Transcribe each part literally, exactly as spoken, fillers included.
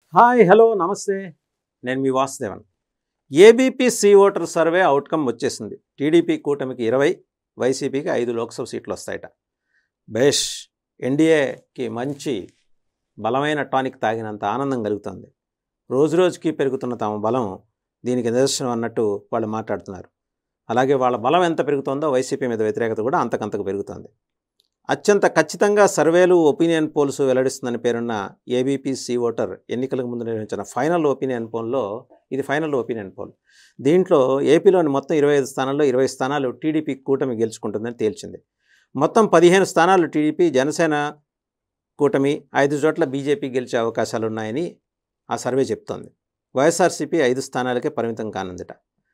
Hi hello నమస్తే నేను మీ Vasudevan. ABP C voter survey outcome వచ్చేసింది. టీడీపీ కూటమికి ఇరవై, వైసీపీకి ఐదు లోక్సభ సీట్లు వస్తాయట. బేష్, ఎన్డీఏకి మంచి బలమైన టానిక్ తాగినంత ఆనందం కలుగుతుంది. రోజు రోజుకి పెరుగుతున్న తమ బలం దీనికి నిదర్శనం అన్నట్టు వాళ్ళు మాట్లాడుతున్నారు. అలాగే వాళ్ళ బలం ఎంత పెరుగుతుందో వైసీపీ మీద వ్యతిరేకత కూడా అంతకంతకు పెరుగుతుంది. అత్యంత ఖచ్చితంగా సర్వేలు, ఒపీనియన్ పోల్స్ వెల్లడిస్తుందని పేరున్న ఏబీపీ సి ఓటర్ ఎన్నికలకు ముందు నిర్వహించిన ఫైనల్ ఒపీనియన్ పోల్లో ఇది ఫైనల్ ఒపీనియన్ పోల్. దీంట్లో ఏపీలోని మొత్తం ఇరవై ఐదు స్థానాల్లో ఇరవై స్థానాలు టీడీపీ కూటమి గెలుచుకుంటుందని తేల్చింది. మొత్తం పదిహేను స్థానాలు టీడీపీ, జనసేన కూటమి, ఐదు చోట్ల బీజేపీ గెలిచే అవకాశాలు ఉన్నాయని ఆ సర్వే చెప్తోంది. వైఎస్ఆర్సీపీ ఐదు స్థానాలకే పరిమితం కానుందిట.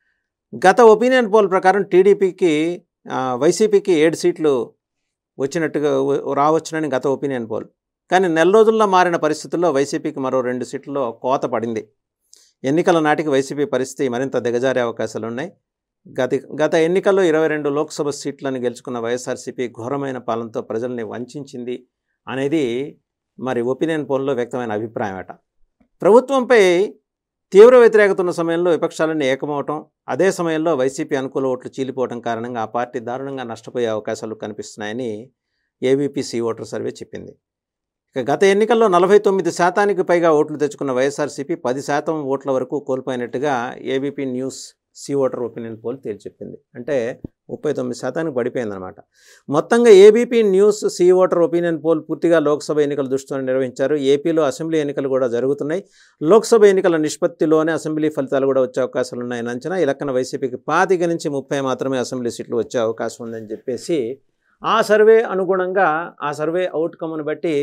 గత ఒపీనియన్ పోల్ ప్రకారం టీడీపీకి వైసీపీకి ఏడు సీట్లు వచ్చినట్టుగా రావచ్చునని గత ఒపీనియన్ పోల్. కానీ నెల రోజుల్లో మారిన పరిస్థితుల్లో వైసీపీకి మరో రెండు సీట్లలో కోత పడింది. ఎన్నికల నాటికి వైసీపీ పరిస్థితి మరింత దిగజారే అవకాశాలు ఉన్నాయి. గత గత ఎన్నికల్లో ఇరవై రెండు లోక్సభ సీట్లను గెలుచుకున్న వైఎస్ఆర్సీపీ ఘోరమైన పాలనతో ప్రజల్ని వంచింది అనేది మరి ఒపీనియన్ పోల్లో వ్యక్తమైన అభిప్రాయం అట. ప్రభుత్వంపై తీవ్ర వ్యతిరేకత ఉన్న సమయంలో విపక్షాలన్నీ ఏకమవటం, అదే సమయంలో వైసీపీ అనుకూల ఓట్లు చీలిపోవడం కారణంగా ఆ పార్టీ దారుణంగా నష్టపోయే అవకాశాలు కనిపిస్తున్నాయని ఏబీపీ సి ఓటర్ సర్వే చెప్పింది. ఇక గత ఎన్నికల్లో నలభై తొమ్మిది శాతానికి పైగా ఓట్లు తెచ్చుకున్న వైఎస్ఆర్సీపీ పది శాతం ఓట్ల వరకు కోల్పోయినట్టుగా ABP news C voter opinion poll తేల్చెప్పింది. అంటే ముప్పై తొమ్మిది శాతానికి పడిపోయిందనమాట. మొత్తంగా ABP news C voter opinion poll పూర్తిగా లోక్సభ ఎన్నికల దృష్టితో నిర్వహించారు. ఏపీలో అసెంబ్లీ ఎన్నికలు కూడా జరుగుతున్నాయి. లోక్సభ ఎన్నికల నిష్పత్తిలోనే అసెంబ్లీ ఫలితాలు కూడా వచ్చే అవకాశాలు ఉన్నాయని అంచనా. ఈ లెక్కన వైసీపీకి పాతిక నుంచి ముప్పై మాత్రమే అసెంబ్లీ సీట్లు వచ్చే అవకాశం ఉందని చెప్పేసి ఆ సర్వే అనుగుణంగా ఆ సర్వే అవుట్కమ్ను బట్టి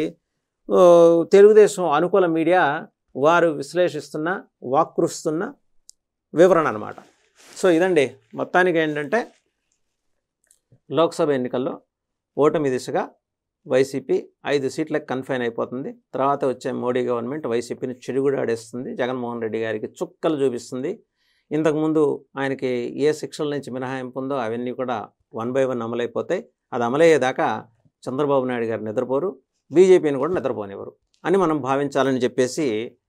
తెలుగుదేశం అనుకూల మీడియా వారు విశ్లేషిస్తున్న వాక్రుస్తున్న వివరణ అనమాట. సో ఇదండి మొత్తానికి ఏంటంటే లోక్సభ ఎన్నికల్లో ఓటమి దిశగా వైసీపీ ఐదు సీట్లకు కన్ఫైన్ అయిపోతుంది. తర్వాత వచ్చే మోడీ గవర్నమెంట్ వైసీపీని చెడుగుడాడేస్తుంది, జగన్మోహన్ రెడ్డి గారికి చుక్కలు చూపిస్తుంది. ఇంతకుముందు ఆయనకి ఏ శిక్షల నుంచి మినహాయింపు ఉందో అవన్నీ కూడా వన్ బై వన్ అమలైపోతాయి. అది అమలయ్యేదాకా చంద్రబాబు నాయుడు గారు నిద్రపోరు, బీజేపీని కూడా నిద్రపోనివ్వరు అని మనం భావించాలని చెప్పేసి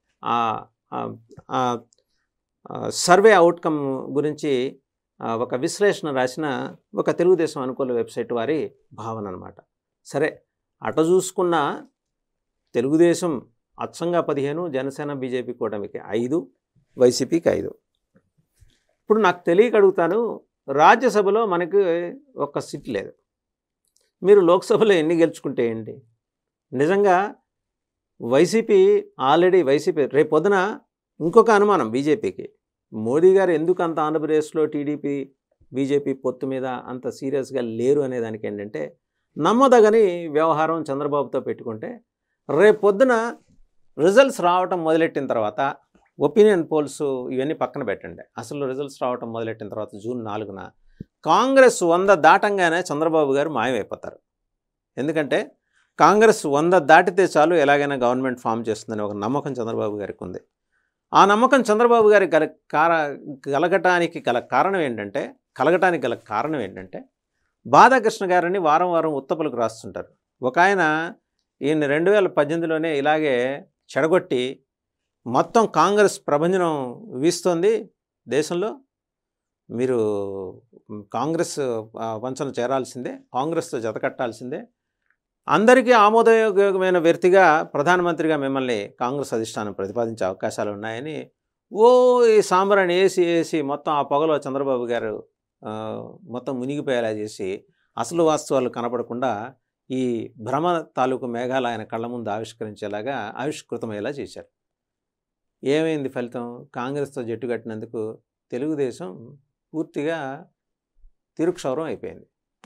సర్వే అవుట్కమ్ గురించి ఒక విశ్లేషణ రాసిన ఒక తెలుగుదేశం అనుకూల వెబ్సైట్ వారి భావన అనమాట. సరే, అట చూసుకున్న తెలుగుదేశం అచ్చంగా పదిహేను, జనసేన బీజేపీ కూటమికి ఐదు, వైసీపీకి ఐదు. ఇప్పుడు నాకు తెలియక అడుగుతాను, రాజ్యసభలో మనకి ఒక్క సీట్ లేదు. మీరు లోక్సభలో ఎన్ని గెలుచుకుంటే ఏంటి? నిజంగా వైసీపీ ఆల్రెడీ వైసీపీ రేపు పొద్దున ఇంకొక అనుమానం బీజేపీకి, మోదీ గారు ఎందుకు అంత ఆంధ్రప్రదేశ్లో టీడీపీ బీజేపీ పొత్తు మీద అంత సీరియస్గా లేరు అనేదానికి ఏంటంటే, నమ్మదగని వ్యవహారం చంద్రబాబుతో పెట్టుకుంటే రేపు పొద్దున రిజల్ట్స్ రావటం మొదలెట్టిన తర్వాత ఒపీనియన్ పోల్స్ ఇవన్నీ పక్కన పెట్టండి, అసలు రిజల్ట్స్ రావటం మొదలెట్టిన తర్వాత జూన్ నాలుగున కాంగ్రెస్ వంద దాటంగానే చంద్రబాబు గారు మాయమైపోతారు. ఎందుకంటే కాంగ్రెస్ వంద దాటితే చాలు ఎలాగైనా గవర్నమెంట్ ఫామ్ చేస్తుందని ఒక నమ్మకం చంద్రబాబు గారికి ఉంది. ఆ నమ్మకం చంద్రబాబు గారి గల కార కలగటానికి గల కారణం ఏంటంటే కలగటానికి గల కారణం ఏంటంటే బాధాకృష్ణ గారిని వారం వారం ఉత్తపులకు రాస్తుంటారు. ఒక ఆయన ఈయన రెండు వేల పద్దెనిమిదిలోనే ఇలాగే చెడగొట్టి మొత్తం కాంగ్రెస్ ప్రభంజనం వీస్తోంది దేశంలో, మీరు కాంగ్రెస్ వంచన చేరాల్సిందే, కాంగ్రెస్తో జతకట్టాల్సిందే, అందరికీ ఆమోదయోగ్యమైన వ్యక్తిగా ప్రధానమంత్రిగా మిమ్మల్ని కాంగ్రెస్ అధిష్టానం ప్రతిపాదించే అవకాశాలు ఉన్నాయని ఓ ఈ సాంబ్రాన్ని వేసి వేసి మొత్తం ఆ పొగలో చంద్రబాబు గారు మొత్తం మునిగిపోయేలా చేసి అసలు వాస్తవాలు కనపడకుండా ఈ భ్రమ తాలూకు మేఘాలు ఆయన కళ్ళ ముందు ఆవిష్కరించేలాగా ఆవిష్కృతమయ్యేలా చేశారు. ఏమైంది ఫలితం? కాంగ్రెస్తో జట్టు కట్టినందుకు తెలుగుదేశం పూర్తిగా తిరుక్షౌరం అయిపోయింది.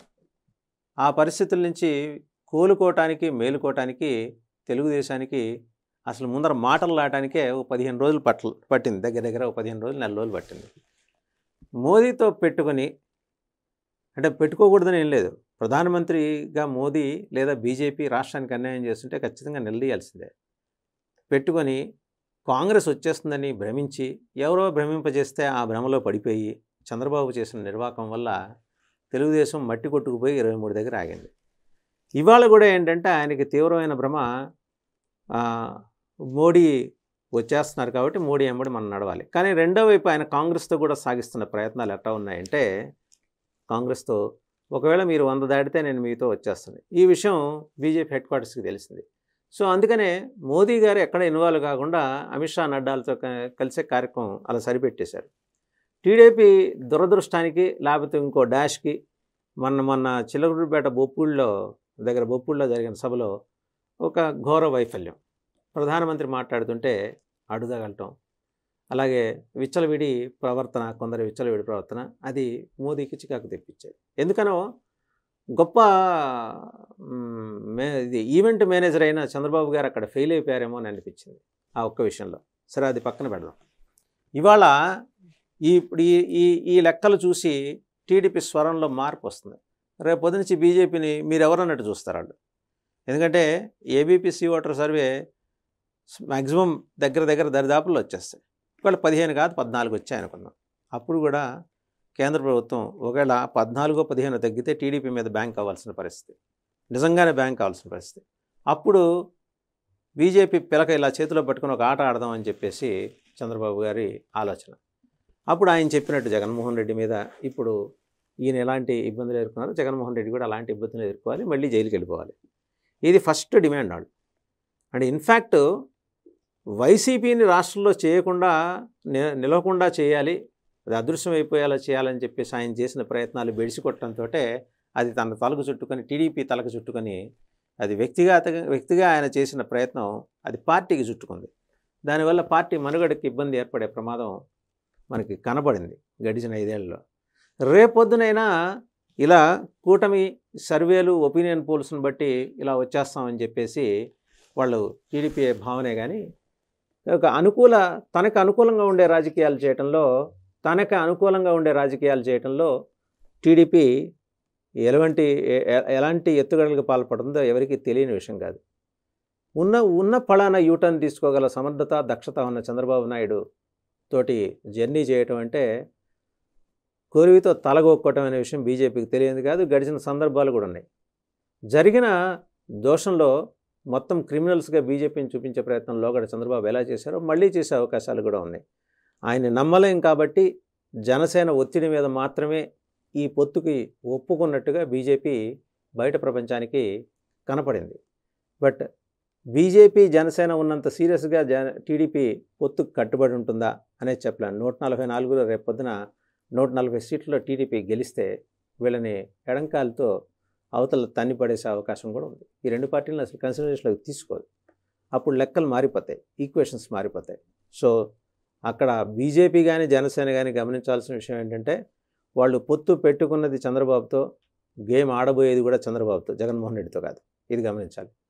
ఆ పరిస్థితుల నుంచి కోలుకోవటానికి మేలుకోవటానికి తెలుగుదేశానికి అసలు ముందర మాటలు లాటానికే ఓ పదిహేను రోజులు పట్ల పట్టింది దగ్గర దగ్గర ఓ పదిహేను రోజులు నెల రోజులు పట్టింది. మోదీతో పెట్టుకొని, అంటే పెట్టుకోకూడదని ఏం లేదు, ప్రధానమంత్రిగా మోదీ లేదా బీజేపీ రాష్ట్రానికి అన్యాయం చేస్తుంటే ఖచ్చితంగా నిలదీయాల్సిందే. పెట్టుకొని కాంగ్రెస్ వచ్చేస్తుందని భ్రమించి ఎవరో భ్రమింపజేస్తే ఆ భ్రమలో పడిపోయి చంద్రబాబు చేసిన నిర్వాకం వల్ల తెలుగుదేశం మట్టి కొట్టుకుపోయి ఇరవై మూడు దగ్గర ఆగింది. ఇవాళ కూడా ఏంటంటే ఆయనకి తీవ్రమైన భ్రమ, మోడీ వచ్చేస్తున్నారు కాబట్టి మోడీ ఎంబడి మనం నడవాలి. కానీ రెండో వైపు ఆయన కాంగ్రెస్తో కూడా సాగిస్తున్న ప్రయత్నాలు ఎట్లా ఉన్నాయంటే, కాంగ్రెస్తో ఒకవేళ మీరు వంద దాటితే నేను మీతో వచ్చేస్తాను. ఈ విషయం బీజేపీ హెడ్ క్వార్టర్స్కి తెలిసింది. సో అందుకనే మోదీ గారు ఎక్కడ ఇన్వాల్వ్ కాకుండా అమిత్ షా నడ్డాలతో కలిసే కార్యక్రమం అలా సరిపెట్టేశారు. టీడీపీ దురదృష్టానికి లేకపోతే ఇంకో డాష్కి మొన్న మొన్న చిలకలూరిపేట బొప్పుళ్ళలో దగ్గర బొప్పుళ్ళలో జరిగిన సభలో ఒక ఘోర వైఫల్యం. ప్రధానమంత్రి మాట్లాడుతుంటే అడుగగలటం, అలాగే విచ్చలవిడి ప్రవర్తన, కొందరి విచ్చలవిడి ప్రవర్తన, అది మోదీకి చికాకు తెప్పించేది. ఎందుకనో గొప్ప మే ఇది ఈవెంట్ మేనేజర్ అయిన చంద్రబాబు గారు అక్కడ ఫెయిల్ అయిపోయారేమో అని అనిపించింది ఆ ఒక్క విషయంలో. సరే, అది పక్కన పెడదాం. ఇవాళ ఈ ఇప్పుడు ఈ ఈ ఈ లెక్కలు చూసి టీడీపీ స్వరంలో మార్పు వస్తుంది. రేపు పొద్దు నుంచి బీజేపీని మీరు ఎవరన్నట్టు చూస్తారు వాళ్ళు. ఎందుకంటే ఏబీపీసీ ఓటర్ సర్వే మ్యాక్సిమం దగ్గర దగ్గర దరిదాపుల్లో వచ్చేస్తాయి. ఇవాళ పదిహేను కాదు పద్నాలుగు వచ్చాయి అనుకున్నాం. అప్పుడు కూడా కేంద్ర ప్రభుత్వం ఒకవేళ పద్నాలుగో పదిహేను తగ్గితే టీడీపీ మీద బ్యాంక్ అవ్వాల్సిన పరిస్థితి, నిజంగానే బ్యాంక్ అవ్వాల్సిన పరిస్థితి. అప్పుడు బీజేపీ పిలక ఇలా చేతిలో పట్టుకుని ఒక ఆట ఆడదాం అని చెప్పేసి చంద్రబాబు గారి ఆలోచన. అప్పుడు ఆయన చెప్పినట్టు జగన్మోహన్ రెడ్డి మీద ఇప్పుడు ఈయన ఎలాంటి ఇబ్బందులు ఎదుర్కొన్నారో జగన్మోహన్ రెడ్డి కూడా అలాంటి ఇబ్బందులు ఎదుర్కోవాలి, మళ్ళీ జైలుకి వెళ్ళిపోవాలి. ఇది ఫస్ట్ డిమాండ్ వాళ్ళు. అండ్ ఇన్ఫ్యాక్ట్ వైసీపీని రాష్ట్రంలో చేయకుండా నిలవకుండా చేయాలి, అది అదృశ్యం అయిపోయేలా చేయాలని చెప్పేసి ఆయన చేసిన ప్రయత్నాలు బెడిసి కొట్టడంతో అది తన తలకు చుట్టుకొని టీడీపీ తలకు చుట్టుకొని అది వ్యక్తిగత వ్యక్తిగా ఆయన చేసిన ప్రయత్నం అది పార్టీకి చుట్టుకుంది. దానివల్ల పార్టీ మనుగడకి ఇబ్బంది ఏర్పడే ప్రమాదం మనకి కనబడింది గడిచిన ఐదేళ్లలో. రేపొద్దునైనా ఇలా కూటమి సర్వేలు ఒపీనియన్ పోల్స్ని బట్టి ఇలా వచ్చేస్తామని చెప్పేసి వాళ్ళు టీడీపీ భావనే కానీ ఒక అనుకూల తనకు అనుకూలంగా ఉండే రాజకీయాలు చేయటంలో తనకు అనుకూలంగా ఉండే రాజకీయాలు చేయటంలో టీడీపీ ఎలాంటి ఎలాంటి ఎత్తుగడలకు పాల్పడుతుందో ఎవరికీ తెలియని విషయం కాదు. ఉన్న ఉన్న ఫలానా యూటర్న్ తీసుకోగల సమర్థత దక్షత ఉన్న చంద్రబాబు నాయుడు తోటి జర్నీ చేయటం అంటే కోరివితో తలగొక్కటం అనే విషయం బీజేపీకి తెలియదు కాదు. గడిచిన సందర్భాలు కూడా ఉన్నాయి. జరిగిన దోషంలో మొత్తం క్రిమినల్స్గా బీజేపీని చూపించే ప్రయత్నం లోగడ చంద్రబాబు ఎలా చేశారో మళ్ళీ చేసే అవకాశాలు కూడా ఉన్నాయి. ఆయన నమ్మలేం కాబట్టి జనసేన ఒత్తిడి మీద మాత్రమే ఈ పొత్తుకి ఒప్పుకున్నట్టుగా బీజేపీ బయట ప్రపంచానికి కనపడింది. బట్ బీజేపీ జనసేన ఉన్నంత సీరియస్గా జన టీడీపీ పొత్తుకు కట్టుబడి ఉంటుందా అనేది చెప్పలేను. నూట నలభై నాలుగులో రేపొద్దున నూట నలభై సీట్లలో టీడీపీ గెలిస్తే వీళ్ళని ఎడంకాలతో అవతల తన్ని పడేసే అవకాశం కూడా ఉంది. ఈ రెండు పార్టీలను అసలు కన్సిడరేషన్లోకి తీసుకోదు. అప్పుడు లెక్కలు మారిపోతాయి, ఈక్వేషన్స్ మారిపోతాయి. సో అక్కడ బీజేపీ కానీ జనసేన కానీ గమనించాల్సిన విషయం ఏంటంటే వాళ్ళు పొత్తు పెట్టుకున్నది చంద్రబాబుతో, గేమ్ ఆడబోయేది కూడా చంద్రబాబుతో, జగన్మోహన్ రెడ్డితో కాదు. ఇది గమనించాలి.